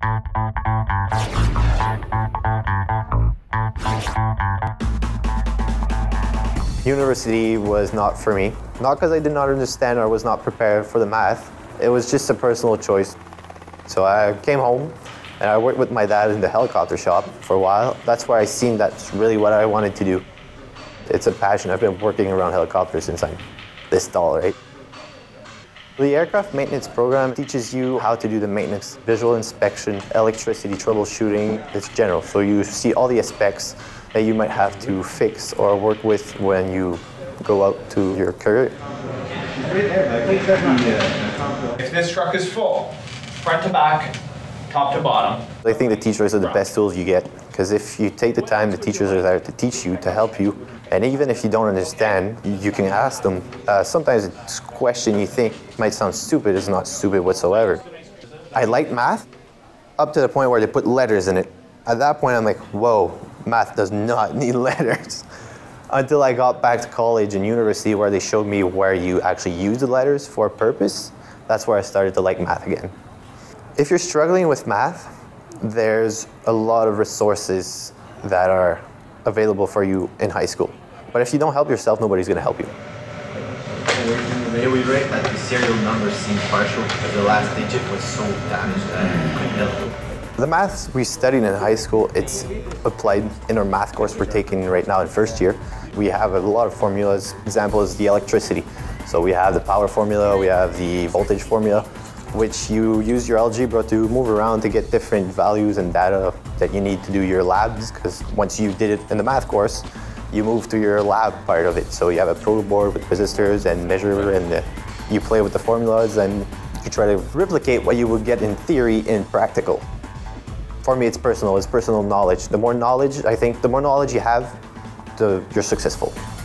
University was not for me. Not because I did not understand or was not prepared for the math. It was just a personal choice. So I came home and I worked with my dad in the helicopter shop for a while. That's where I seen that's really what I wanted to do. It's a passion. I've been working around helicopters since I'm this tall, right? The aircraft maintenance program teaches you how to do the maintenance, visual inspection, electricity troubleshooting. It's general, so you see all the aspects that you might have to fix or work with when you go out to your career. If this truck is full, front to back, top to bottom. I think the teachers are the best tools you get, because if you take the time, the teachers are there to teach you, to help you. And even if you don't understand, you can ask them. Sometimes a question you think might sound stupid is not stupid whatsoever. I liked math up to the point where they put letters in it. At that point, I'm like, whoa, math does not need letters. Until I got back to college and university where they showed me where you actually use the letters for a purpose. That's where I started to like math again. If you're struggling with math, there's a lot of resources that are available for you in high school. But if you don't help yourself, nobody's going to help you. May we rate that the serial numbers seem partial because the last digit was so damaged that it couldn't help you? The maths we studied in high school, it's applied in our math course we're taking right now in first year. We have a lot of formulas. Example is the electricity. So we have the power formula, we have the voltage formula, which you use your algebra to move around to get different values and data that you need to do your labs, because once you did it in the math course, you move to your lab part of it. So you have a probe board with resistors and measure, and you play with the formulas and you try to replicate what you would get in theory in practical. For me, it's personal knowledge. The more knowledge, I think, the more knowledge you have, you're successful.